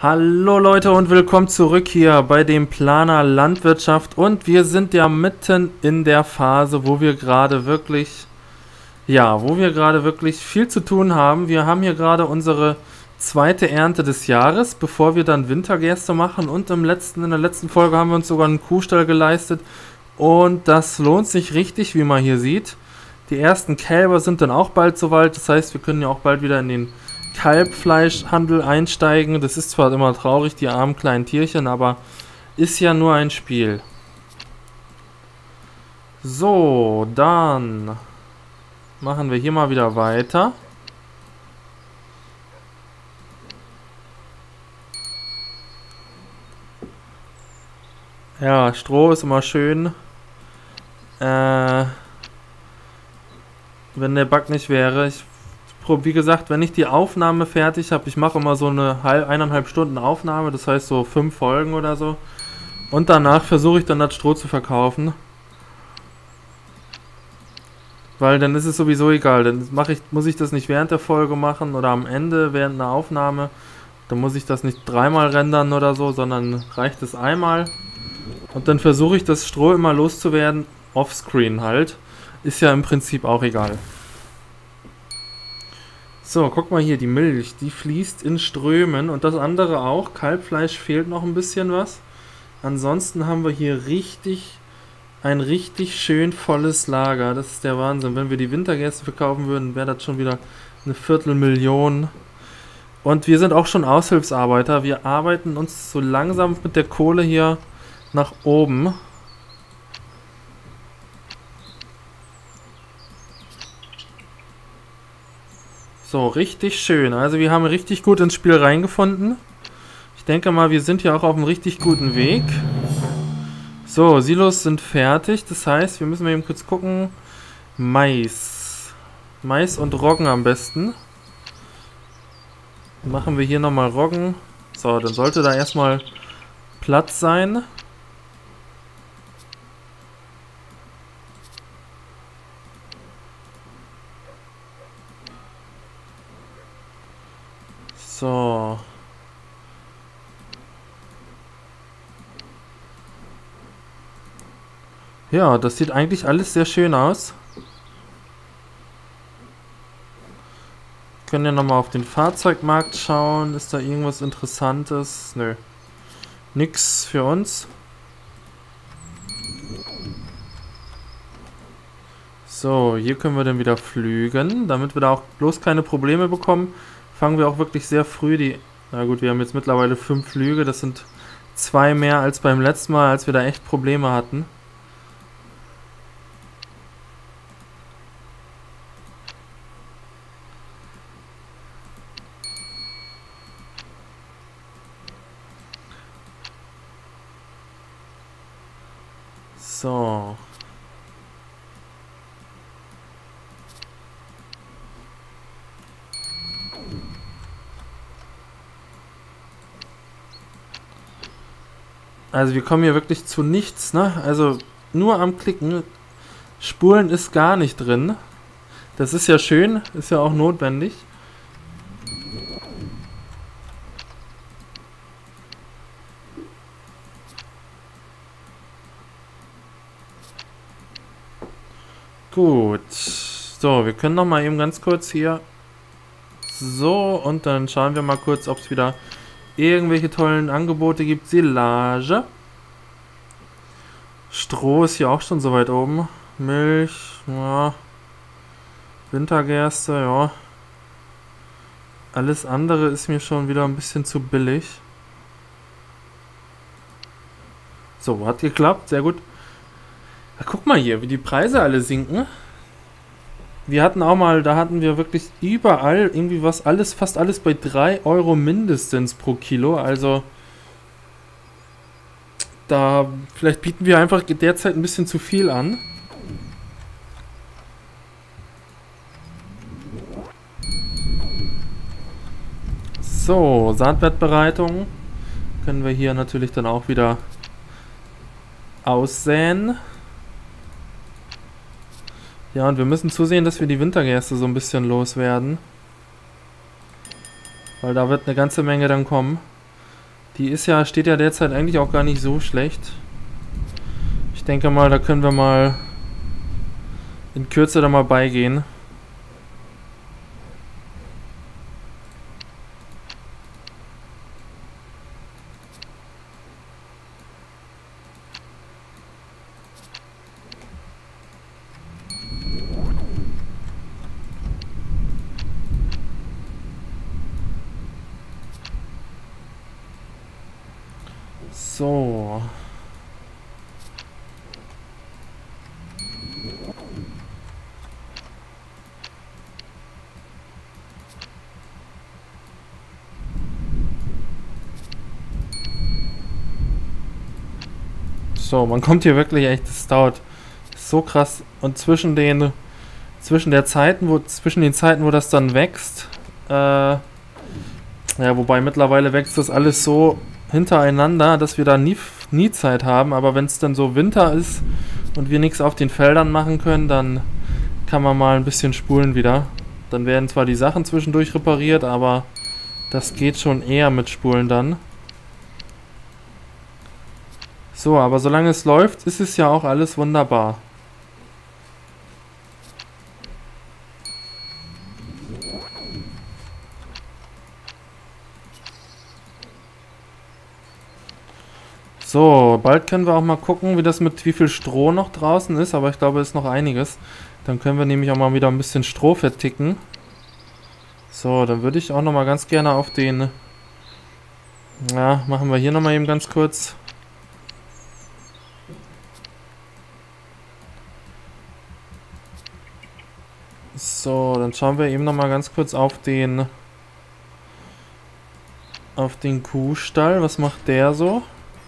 Hallo Leute und willkommen zurück hier bei dem Planer Landwirtschaft, und wir sind ja mitten in der Phase, wo wir gerade wirklich viel zu tun haben. Wir haben hier gerade unsere zweite Ernte des Jahres, bevor wir dann Wintergerste machen, und in der letzten Folge haben wir uns sogar einen Kuhstall geleistet und das lohnt sich richtig, wie man hier sieht. Die ersten Kälber sind dann auch bald soweit, das heißt, wir können ja auch bald wieder in den Kalbfleischhandel einsteigen. Das ist zwar immer traurig, die armen kleinen Tierchen, aber ist ja nur ein Spiel. So, dann machen wir hier mal wieder weiter. Ja, Stroh ist immer schön. Wenn der Bug nicht wäre. Wie gesagt, wenn ich die Aufnahme fertig habe, ich mache immer so eine 1,5 Stunden Aufnahme, das heißt so 5 Folgen oder so. Und danach versuche ich dann das Stroh zu verkaufen. Weil dann ist es sowieso egal, dann muss ich das nicht während der Folge machen oder am Ende während einer Aufnahme. Dann muss ich das nicht dreimal rendern oder so, sondern reicht es einmal. Und dann versuche ich das Stroh immer loszuwerden, offscreen halt. Ist ja im Prinzip auch egal. So, guck mal hier, die Milch, die fließt in Strömen, und das andere auch. Kalbfleisch fehlt noch ein bisschen was. Ansonsten haben wir hier ein richtig schön volles Lager. Das ist der Wahnsinn. Wenn wir die Wintergerste verkaufen würden, wäre das schon wieder eine Viertelmillion. Und wir sind auch schon Aushilfsarbeiter. Wir arbeiten uns so langsam mit der Kohle hier nach oben. So, richtig schön. Also wir haben richtig gut ins Spiel reingefunden. Ich denke mal, wir sind ja auch auf einem richtig guten Weg. So, Silos sind fertig. Das heißt, wir müssen mal eben kurz gucken. Mais. Mais und Roggen am besten. Machen wir hier nochmal Roggen. So, dann sollte da erstmal Platz sein. So. Ja, das sieht eigentlich alles sehr schön aus. Wir können ja nochmal auf den Fahrzeugmarkt schauen. Ist da irgendwas Interessantes? Nö. Nix für uns. So, hier können wir dann wieder flügen, damit wir da auch bloß keine Probleme bekommen. Fangen wir auch wirklich sehr früh die... Na gut, wir haben jetzt mittlerweile 5 Flüge. Das sind 2 mehr als beim letzten Mal, als wir da echt Probleme hatten. So. Also wir kommen hier wirklich zu nichts, ne? Also nur am Klicken. Spulen ist gar nicht drin. Das ist ja schön, ist ja auch notwendig. Gut. So, wir können noch mal eben ganz kurz hier. So, und dann schauen wir mal kurz, ob es wieder irgendwelche tollen Angebote gibt. Silage. Stroh ist hier auch schon so weit oben. Milch, ja. Wintergerste, ja. Alles andere ist mir schon wieder ein bisschen zu billig. So, hat geklappt, sehr gut. Ja, guck mal hier, wie die Preise alle sinken. Wir hatten auch mal, da hatten wir wirklich überall irgendwie fast alles bei 3 Euro mindestens pro Kilo. Also, vielleicht bieten wir einfach derzeit ein bisschen zu viel an. So, Saatbettbereitung können wir hier natürlich dann auch wieder aussäen. Ja, und wir müssen zusehen, dass wir die Wintergerste so ein bisschen loswerden. Weil da wird eine ganze Menge dann kommen. Die ist ja, steht ja derzeit eigentlich auch gar nicht so schlecht. Ich denke mal, da können wir mal in Kürze da mal beigehen. So. So, man kommt hier wirklich echt, es dauert so krass. Und zwischen den Zeiten, wo das dann wächst, ja, wobei mittlerweile wächst das alles so hintereinander, dass wir da nie Zeit haben, aber wenn es dann so Winter ist und wir nichts auf den Feldern machen können, dann kann man mal ein bisschen spulen wieder. Dann werden zwar die Sachen zwischendurch repariert, aber das geht schon eher mit Spulen dann. So, aber solange es läuft, ist es ja auch alles wunderbar. So, bald können wir auch mal gucken, wie viel Stroh noch draußen ist, aber ich glaube, es ist noch einiges. Dann können wir nämlich auch mal wieder ein bisschen Stroh verticken. So, dann würde ich auch noch mal ganz gerne auf den... Ja, machen wir hier noch mal eben ganz kurz. So, dann schauen wir eben noch mal ganz kurz auf den Kuhstall. Was macht der so?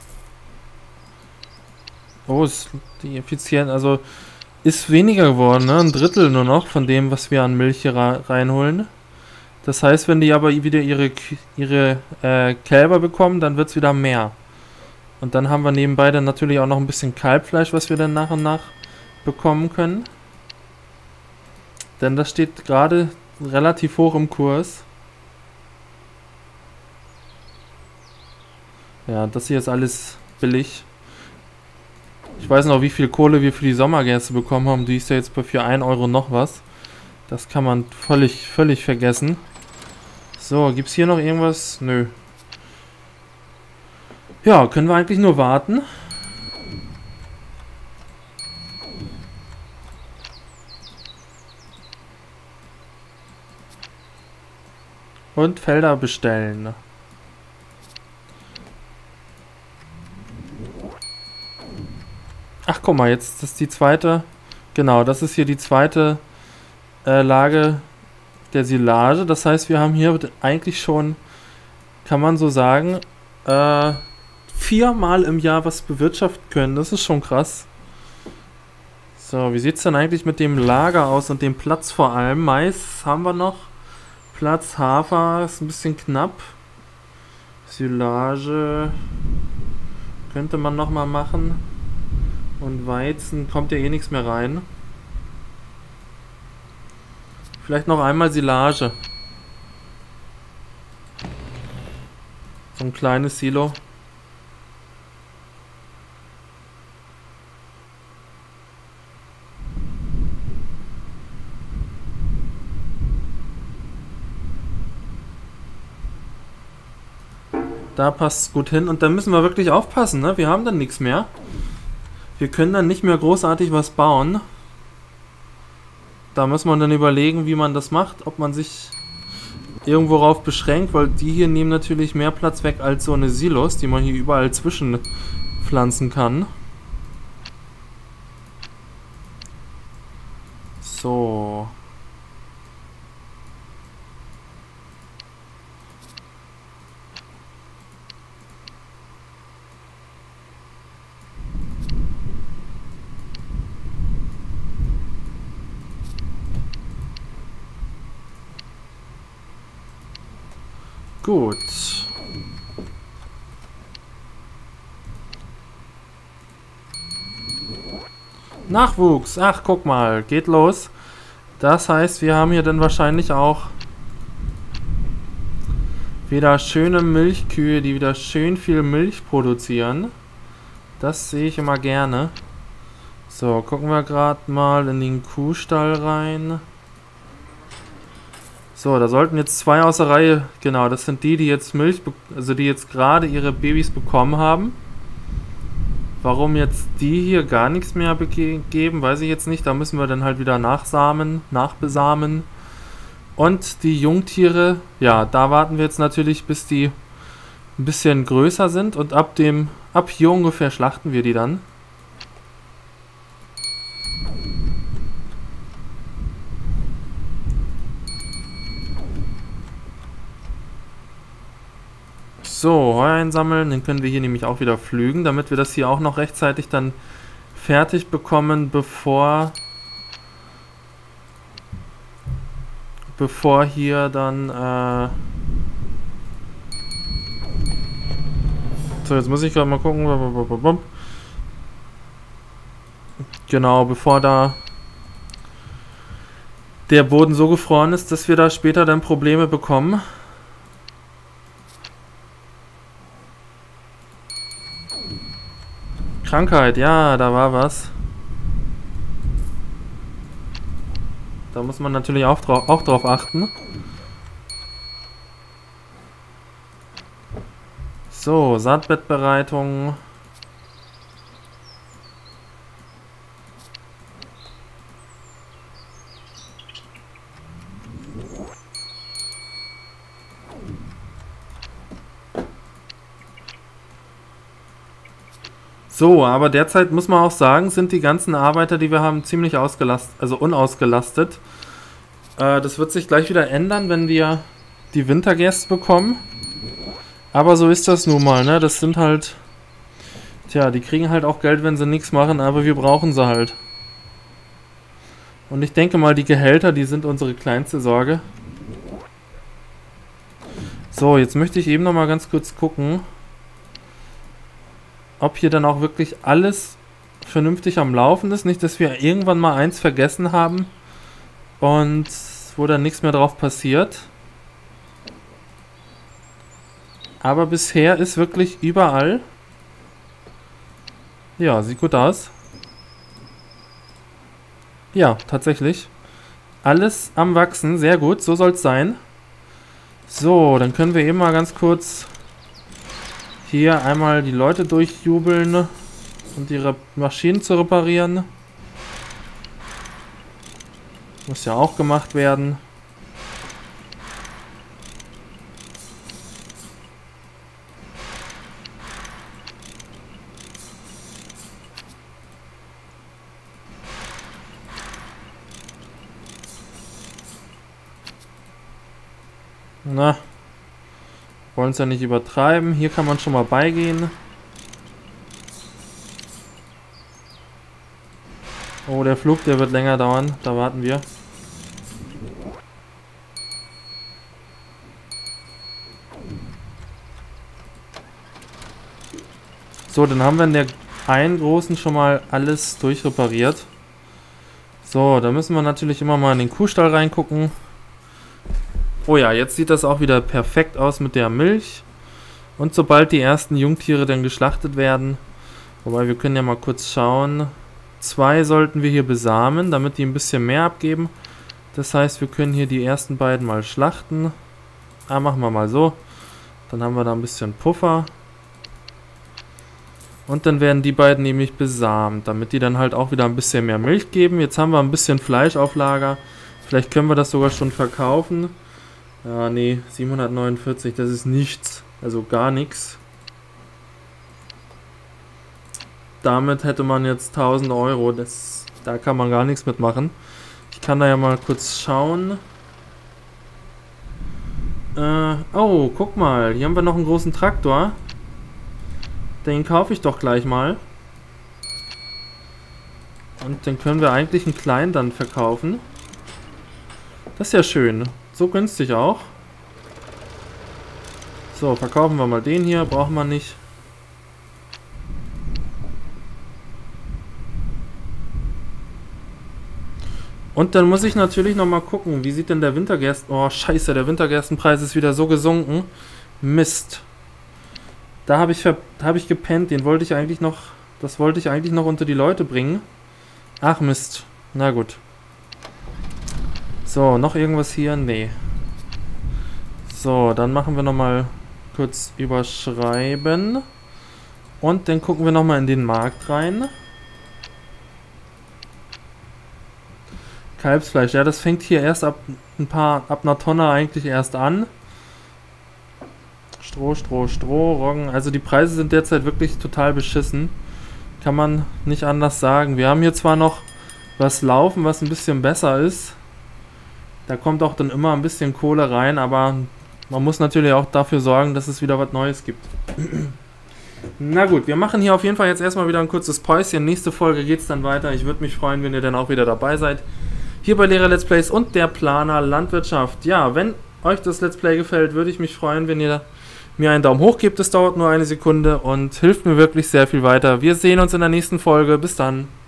Oh, ist die Effizienz, also ist weniger geworden, ne? Ein Drittel nur noch von dem, was wir an Milch hier reinholen. Das heißt, wenn die aber wieder ihre Kälber bekommen, dann wird es wieder mehr. Und dann haben wir nebenbei dann natürlich auch noch ein bisschen Kalbfleisch, was wir dann nach und nach bekommen können. Denn das steht gerade relativ hoch im Kurs. Ja, das hier ist alles billig. Ich weiß noch, wie viel Kohle wir für die Sommergäste bekommen haben. Die ist ja jetzt für 1 Euro noch was. Das kann man völlig vergessen. So, gibt's hier noch irgendwas? Nö. Ja, können wir eigentlich nur warten. Und Felder bestellen. Ach, guck mal, jetzt ist die zweite... Genau, das ist hier die zweite Lage der Silage. Das heißt, wir haben hier eigentlich schon, kann man so sagen, 4-mal im Jahr was bewirtschaften können. Das ist schon krass. So, wie sieht es denn eigentlich mit dem Lager aus und dem Platz vor allem? Mais haben wir noch. Platz, Hafer ist ein bisschen knapp. Silage könnte man nochmal machen. Und Weizen kommt ja eh nichts mehr rein. Vielleicht noch einmal Silage. So ein kleines Silo. Da passt es gut hin. Und dann müssen wir wirklich aufpassen, ne? Wir haben dann nichts mehr. Wir können dann nicht mehr großartig was bauen. Da muss man dann überlegen, wie man das macht. Ob man sich irgendwo rauf beschränkt, weil die hier nehmen natürlich mehr Platz weg als so eine Silos, die man hier überall zwischenpflanzen kann. So. Gut. Nachwuchs. Ach, guck mal. Geht los. Das heißt, wir haben hier dann wahrscheinlich auch Wieder schöne Milchkühe, die wieder schön viel Milch produzieren. Das sehe ich immer gerne. So, gucken wir gerade mal in den Kuhstall rein. So, da sollten jetzt 2 aus der Reihe, genau, das sind die, die jetzt die jetzt gerade ihre Babys bekommen haben. Warum jetzt die hier gar nichts mehr geben, weiß ich jetzt nicht. Da müssen wir dann halt wieder nachbesamen. Und die Jungtiere, ja, da warten wir jetzt natürlich, bis die ein bisschen größer sind. Und ab hier ungefähr schlachten wir die dann. So, Heu einsammeln, dann können wir hier nämlich auch wieder pflügen, damit wir das hier auch noch rechtzeitig dann fertig bekommen, bevor hier dann, so, jetzt muss ich gerade mal gucken, genau, bevor da der Boden so gefroren ist, dass wir da später dann Probleme bekommen. Krankheit, ja, da war was. Da muss man natürlich auch drauf achten. So, Saatbettbereitung. So, aber derzeit muss man auch sagen, sind die ganzen Arbeiter, die wir haben, ziemlich unausgelastet. Das wird sich gleich wieder ändern, wenn wir die Wintergäste bekommen. Aber so ist das nun mal, ne? Das sind halt... Tja, die kriegen halt auch Geld, wenn sie nichts machen, aber wir brauchen sie halt. Und ich denke mal, die Gehälter, die sind unsere kleinste Sorge. So, jetzt möchte ich eben noch mal ganz kurz gucken, ob hier dann auch wirklich alles vernünftig am Laufen ist. Nicht, dass wir irgendwann mal eins vergessen haben und wo dann nichts mehr drauf passiert. Aber bisher ist wirklich überall... Ja, sieht gut aus. Ja, tatsächlich. Alles am Wachsen, sehr gut, so soll es sein. So, dann können wir eben mal ganz kurz hier einmal die Leute durchjubeln und ihre Maschinen zu reparieren. Muss ja auch gemacht werden. Na, wollen es ja nicht übertreiben. Hier kann man schon mal beigehen. Oh, der Flug, der wird länger dauern. Da warten wir. So, dann haben wir in der einen großen schon mal alles durchrepariert. So, da müssen wir natürlich immer mal in den Kuhstall reingucken. Oh ja, jetzt sieht das auch wieder perfekt aus mit der Milch. Und sobald die ersten Jungtiere dann geschlachtet werden, wobei wir können ja mal kurz schauen, 2 sollten wir hier besamen, damit die ein bisschen mehr abgeben. Das heißt, wir können hier die ersten beiden mal schlachten. Machen wir mal so. Dann haben wir da ein bisschen Puffer. Und dann werden die beiden nämlich besamt, damit die dann halt auch wieder ein bisschen mehr Milch geben. Jetzt haben wir ein bisschen Fleisch auf Lager. Vielleicht können wir das sogar schon verkaufen. Ja, nee, 749, das ist nichts. Also gar nichts. Damit hätte man jetzt 1000 Euro. Da kann man gar nichts mitmachen. Ich kann da ja mal kurz schauen. Oh, guck mal. Hier haben wir noch einen großen Traktor. Den kaufe ich doch gleich mal. Und den können wir eigentlich einen kleinen dann verkaufen. Das ist ja schön. So günstig auch. So, verkaufen wir mal den hier. Braucht man nicht. Und dann muss ich natürlich nochmal gucken, wie sieht denn der Wintergersten... Oh, scheiße, der Wintergerstenpreis ist wieder so gesunken. Mist. Da habe ich gepennt. Den wollte ich eigentlich noch... Das wollte ich eigentlich noch unter die Leute bringen. Ach Mist. Na gut. So, noch irgendwas hier? Nee. So, dann machen wir nochmal kurz überschreiben. Und dann gucken wir nochmal in den Markt rein. Kalbsfleisch, ja, das fängt hier erst ab einer Tonne eigentlich erst an. Stroh, Roggen. Also die Preise sind derzeit wirklich total beschissen. Kann man nicht anders sagen. Wir haben hier zwar noch was laufen, was ein bisschen besser ist. Da kommt auch dann immer ein bisschen Kohle rein, aber man muss natürlich auch dafür sorgen, dass es wieder was Neues gibt. Na gut, wir machen hier auf jeden Fall jetzt erstmal wieder ein kurzes Päuschen. Nächste Folge geht es dann weiter. Ich würde mich freuen, wenn ihr dann auch wieder dabei seid. Hier bei Lehrer Let's Plays und der Planer Landwirtschaft. Ja, wenn euch das Let's Play gefällt, würde ich mich freuen, wenn ihr mir einen Daumen hoch gebt. Es dauert nur eine Sekunde und hilft mir wirklich sehr viel weiter. Wir sehen uns in der nächsten Folge. Bis dann.